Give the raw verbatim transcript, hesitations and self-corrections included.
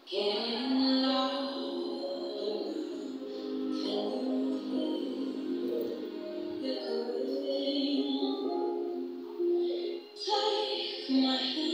Getting low. Can you feel it? Take my hand.